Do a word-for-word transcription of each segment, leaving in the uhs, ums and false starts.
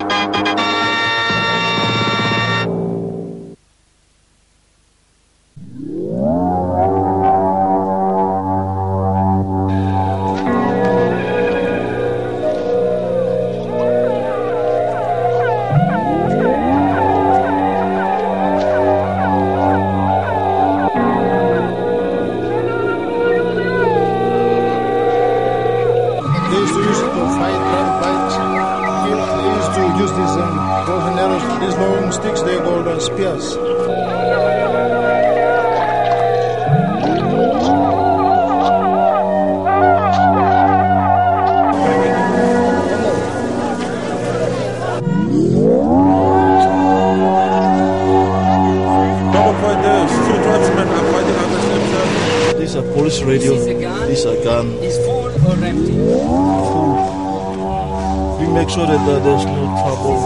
Radio. These are gun. Is full or empty? Full. We make sure that uh, there's no trouble.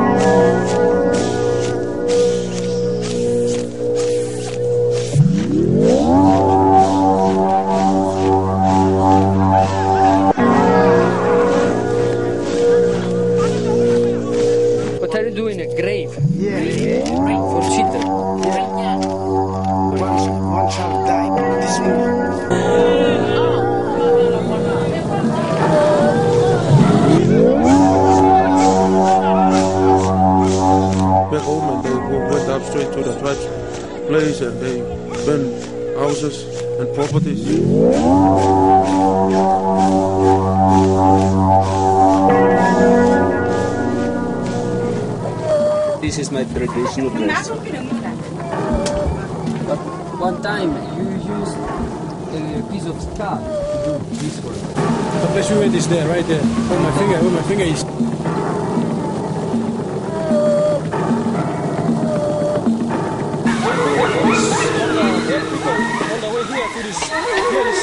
What are you doing? A grave? Yeah. Grave for children? Yeah. One, one child died. This movie. Back home and they went up straight to the tribes place and they burned houses and properties. This is my traditional dress. But one time you used a piece of scarf to do this work. The place we went is there, right there. Where my finger, where my finger is. On the way here to this, here is.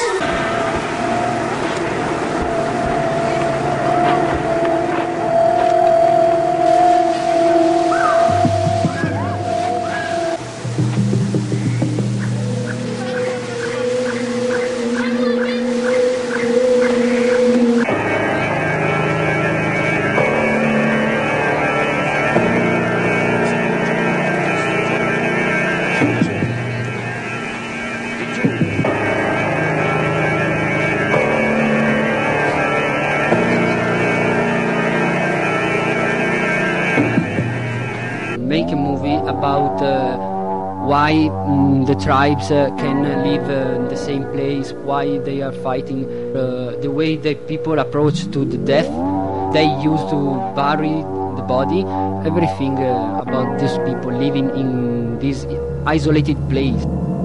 Make a movie about uh, why mm, the tribes uh, can live uh, in the same place, why they are fighting, uh, the way that people approach to the death, they used to bury the body, everything uh, about these people living in this isolated place.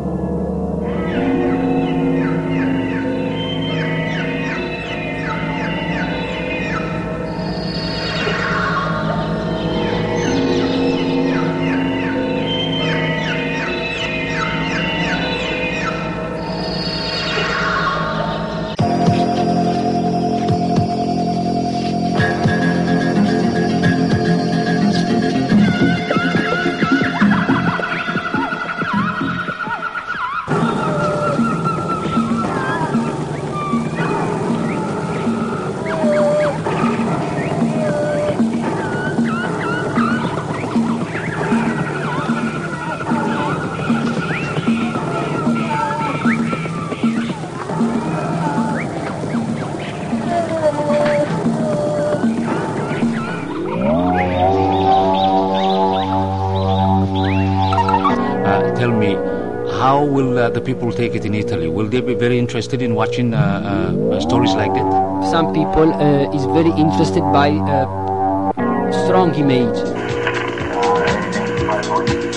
Tell me, how will uh, the people take it in Italy? Will they be very interested in watching uh, uh, stories like that? Some people uh, is very interested by uh, strong image.